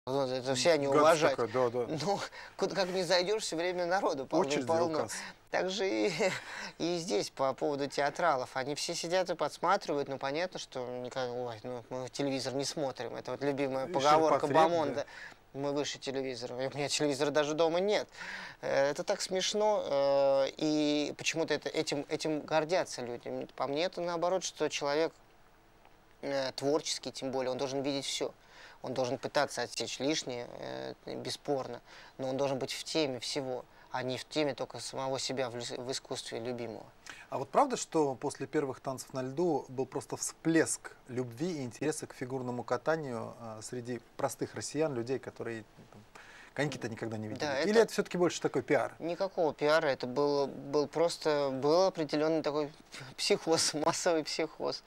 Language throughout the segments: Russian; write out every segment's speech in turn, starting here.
Вот это все они Гадость уважать. такая, да, да. Ну, куда как ни зайдешь, все время народу Очередь за полно. указ. Также и здесь по поводу театралов. Они все сидят и подсматривают, ну понятно, что ой, ну, мы телевизор не смотрим. Это вот любимая И поговорка ширпотреб, Бамонда. Мы выше телевизора. У меня телевизора даже дома нет. Это так смешно, и почему-то этим гордятся люди. По мне это наоборот, что человек творческий, тем более, он должен видеть все. Он должен пытаться отсечь лишнее, бесспорно, но он должен быть в теме всего, а не в теме только самого себя в искусстве любимого. А вот правда, что после первых танцев на льду был просто всплеск любви и интереса к фигурному катанию среди простых россиян, людей, которые там, коньки-то никогда не видели? Да, Или это все-таки больше такой пиар? Никакого пиара, это был определенный такой психоз, массовый психоз.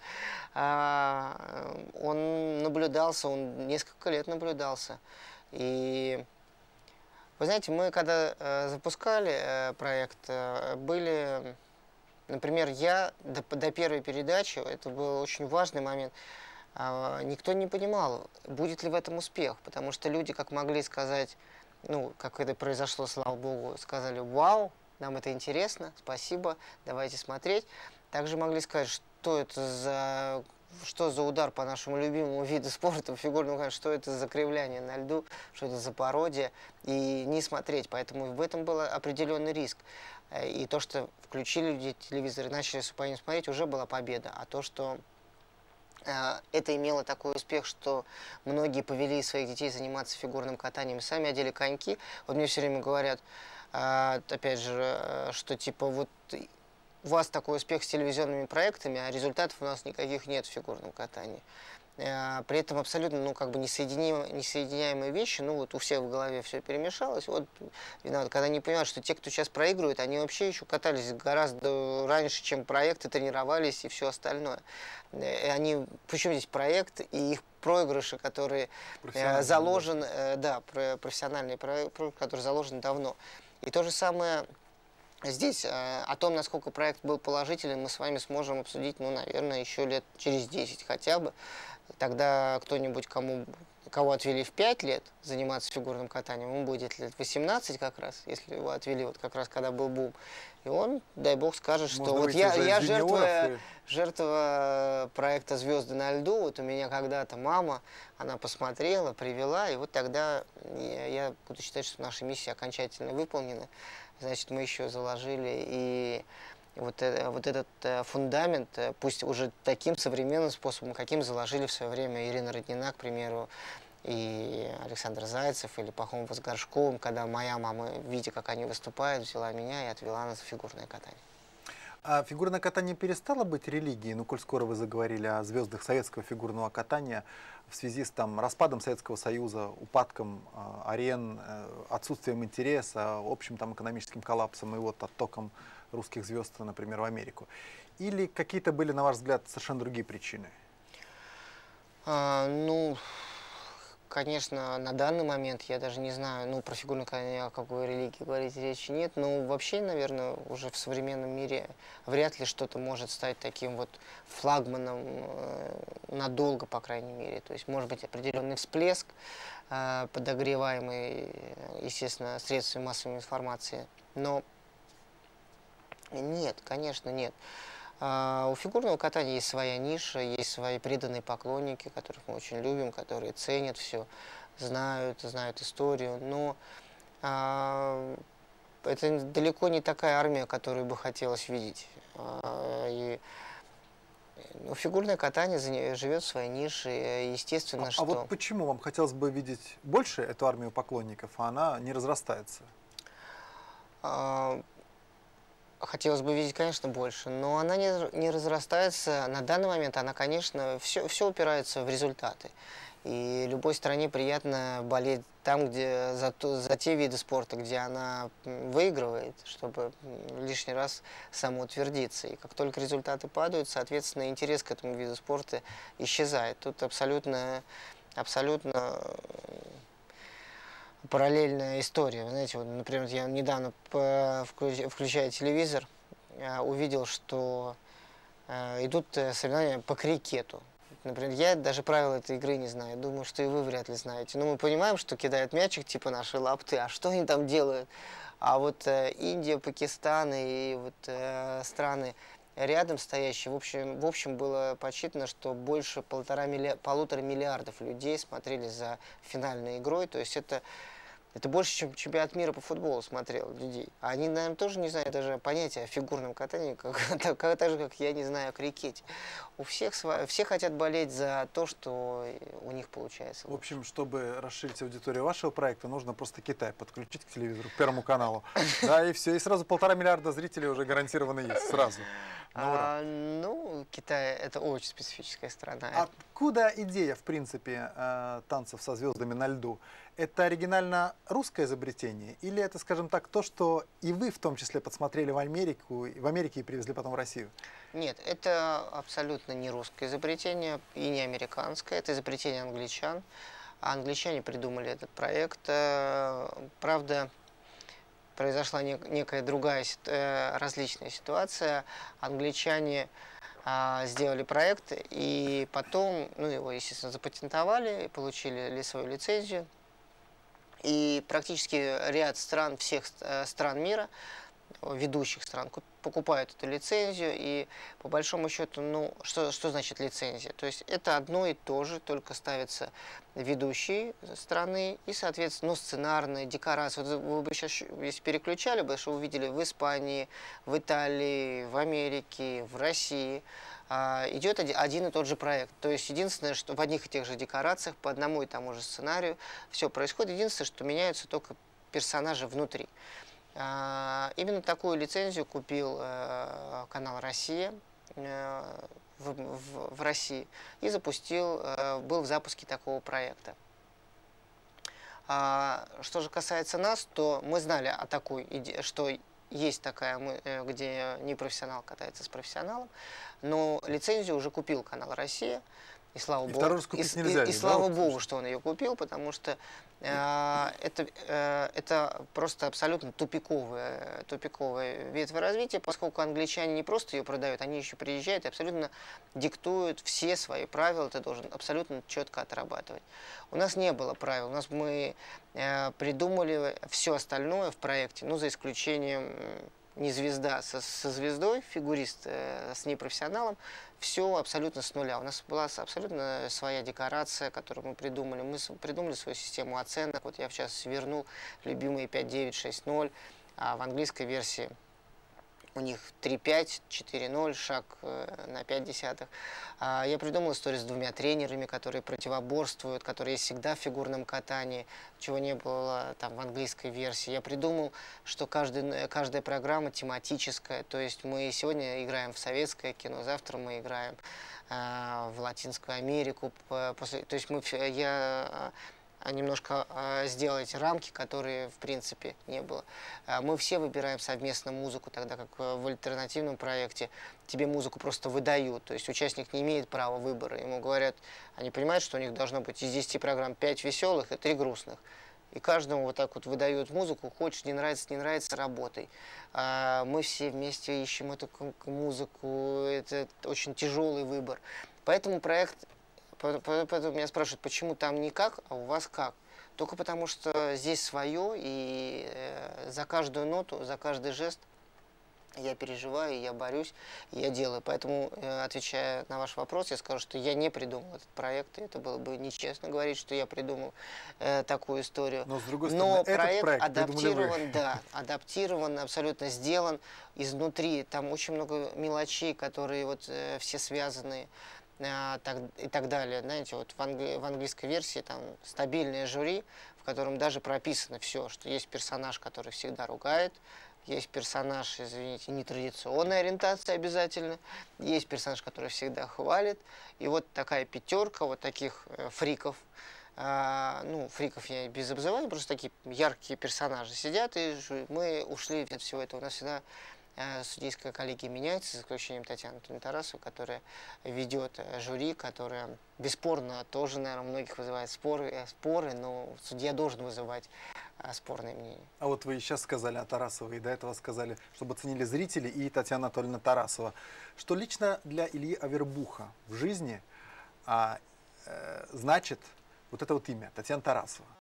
Он наблюдался, он несколько лет наблюдался. И вы знаете, мы когда запускали проект, были, например, я до первой передачи, это был очень важный момент, никто не понимал, будет ли в этом успех, потому что люди, как могли сказать, ну, как это произошло, слава богу, сказали: вау, нам это интересно, спасибо, давайте смотреть. Также могли сказать, что за удар по нашему любимому виду спорта, фигурному катанию, что это за кривляние на льду, что это за пародия, и не смотреть. Поэтому в этом был определенный риск. И то, что включили люди телевизор и начали по ним смотреть, уже была победа. А то, что это имело такой успех, что многие повели своих детей заниматься фигурным катанием, сами одели коньки. Вот мне все время говорят, опять же, что типа вот у вас такой успех с телевизионными проектами, а результатов у нас никаких нет в фигурном катании. При этом абсолютно, ну, как бы несоединяемые вещи, ну, вот у всех в голове все перемешалось. Вот, виноват, когда они понимают, что те, кто сейчас проигрывает, они вообще еще катались гораздо раньше, чем проекты, тренировались и все остальное. Причем здесь проект и их проигрыши, которые заложен, да, профессиональный проект, который заложен давно. И то же самое здесь. О том, насколько проект был положительным, мы с вами сможем обсудить, ну, наверное, еще лет через 10 хотя бы. Тогда кто-нибудь, кого отвели в 5 лет заниматься фигурным катанием, ему будет лет 18 как раз, если его отвели вот как раз, когда был бум. И он, дай бог, скажет, что вот я жертва проекта «Звезды на льду», вот у меня когда-то мама, она посмотрела, привела, и вот тогда я буду считать, что наша миссия окончательно выполнена. Значит, мы еще заложили и вот этот фундамент, пусть уже таким современным способом, каким заложили в свое время Ирина Роднина, к примеру, и Александр Зайцев, или Пахомов с Горшковым, когда моя мама, видя, как они выступают, взяла меня и отвела нас в фигурное катание. А фигурное катание перестало быть религией, ну, коль скоро вы заговорили о звездах советского фигурного катания, в связи с распадом Советского Союза, упадком арен, отсутствием интереса, общим экономическим коллапсом и вот оттоком русских звезд, например, в Америку? Или какие-то были, на ваш взгляд, совершенно другие причины? Ну, конечно, на данный момент я даже не знаю, ну, про фигурное катание, о какой религии говорить речи нет, но вообще, наверное, уже в современном мире вряд ли что-то может стать таким вот флагманом надолго, по крайней мере. То есть, может быть, определенный всплеск, подогреваемый, естественно, средствами массовой информации, но нет, конечно, нет. У фигурного катания есть своя ниша, есть свои преданные поклонники, которых мы очень любим, которые ценят все, знают историю, но это далеко не такая армия, которую бы хотелось видеть. Фигурное катание живет в своей нише, естественно, что... А вот почему вам хотелось бы видеть больше эту армию поклонников, а она не разрастается? Хотелось бы видеть, конечно, больше, но она не разрастается. На данный момент она, конечно, все упирается в результаты. И любой стране приятно болеть там, где за те виды спорта, где она выигрывает, чтобы лишний раз самоутвердиться. И как только результаты падают, соответственно, интерес к этому виду спорта исчезает. Тут абсолютно параллельная история. Вы знаете, вот, например, я недавно, включая телевизор, увидел, что идут соревнования по крикету. Например, я даже правила этой игры не знаю. Думаю, что и вы вряд ли знаете. Но мы понимаем, что кидают мячик типа наши лапты, а что они там делают? А вот Индия, Пакистан и вот страны рядом стоящие, в общем было подсчитано, что больше полутора миллиардов людей смотрели за финальной игрой. То есть это больше, чем чемпионат мира по футболу смотрел людей. А они, наверное, тоже не знают даже понятия о фигурном катании, так же, как я не знаю о крикете. У всех все хотят болеть за то, что у них получается. В общем, чтобы расширить аудиторию вашего проекта, нужно просто Китай подключить к телевизору, к Первому каналу. Да, и все. И сразу 1,5 миллиарда зрителей уже гарантированно есть. Сразу. Ну, Китай — это очень специфическая страна. Откуда идея, в принципе, танцев со звездами на льду? Это оригинально русское изобретение? Или это, скажем так, то, что и вы в том числе подсмотрели в Америке и привезли потом в Россию? Нет, это абсолютно не русское изобретение и не американское. Это изобретение англичан. Англичане придумали этот проект. Правда, произошла некая другая различная ситуация. Англичане сделали проект и потом, ну, его, естественно, запатентовали, получили свою лицензию. И практически ряд стран, всех стран мира, ведущих стран, покупают эту лицензию. И по большому счету, ну, что значит лицензия? То есть это одно и то же, только ставятся ведущие страны и, соответственно, ну, сценарные, декорации. Вот вы бы сейчас, если переключали бы, что увидели в Испании, в Италии, в Америке, в России, идет один и тот же проект. То есть единственное, что в одних и тех же декорациях, по одному и тому же сценарию все происходит. Единственное, что меняются только персонажи внутри. Именно такую лицензию купил канал «Россия» в России и был в запуске такого проекта. Что же касается нас, то мы знали о такой идее, что есть такая, где непрофессионал катается с профессионалом, но лицензию уже купил канал «Россия». И слава богу, слава богу, что он ее купил, потому что это просто абсолютно тупиковая ветвь развития, поскольку англичане не просто ее продают, они еще приезжают и абсолютно диктуют все свои правила, ты должен абсолютно четко отрабатывать. У нас не было правил, мы придумали все остальное в проекте, ну, за исключением не звезда со звездой, фигурист с непрофессионалом, все абсолютно с нуля. У нас была абсолютно своя декорация, которую мы придумали. Мы придумали свою систему оценок. Вот я сейчас свернул любимые 5.9, 6.0, а в английской версии у них 3.5, 4.0, шаг на 0,5. Я придумал историю с 2 тренерами, которые противоборствуют, которые есть всегда в фигурном катании, чего не было там в английской версии. Я придумал, что каждая программа тематическая, то есть мы сегодня играем в советское кино, завтра мы играем в Латинскую Америку. То есть немножко сделать рамки, которые, в принципе, не было. Мы все выбираем совместно музыку, тогда как в альтернативном проекте тебе музыку просто выдают. То есть участник не имеет права выбора. Ему говорят, они понимают, что у них должно быть из 10 программ 5 веселых и 3 грустных. И каждому вот так вот выдают музыку, хочешь, не нравится, работай. Мы все вместе ищем эту музыку, это очень тяжелый выбор. Поэтому Поэтому меня спрашивают, почему там не как, а у вас как? Только потому, что здесь свое, и за каждую ноту, за каждый жест я переживаю, я борюсь, я делаю. Поэтому, отвечая на ваш вопрос, я скажу, что я не придумал этот проект. Это было бы нечестно говорить, что я придумал такую историю. Но, с другой стороны, проект адаптирован, да, адаптирован, абсолютно сделан изнутри. Там очень много мелочей, которые вот все связаны. И так далее. Знаете, вот в английской версии там стабильное жюри, в котором даже прописано все, что есть персонаж, который всегда ругает, есть персонаж, извините, нетрадиционной ориентации обязательно, есть персонаж, который всегда хвалит, и вот такая пятерка вот таких фриков, ну, фриков я без обзывания, просто такие яркие персонажи сидят, и мы ушли от всего этого. У нас всегда судейская коллегия меняется, за исключением Татьяны Тарасовой, которая ведет жюри, которая бесспорно тоже, наверное, многих вызывает споры, но судья должен вызывать спорные мнения. А вот вы сейчас сказали о Тарасовой, и до этого сказали, чтобы оценили зрители, и Татьяна Анатольевна Тарасова. Что лично для Ильи Авербуха в жизни значит вот это вот имя, Татьяна Тарасова.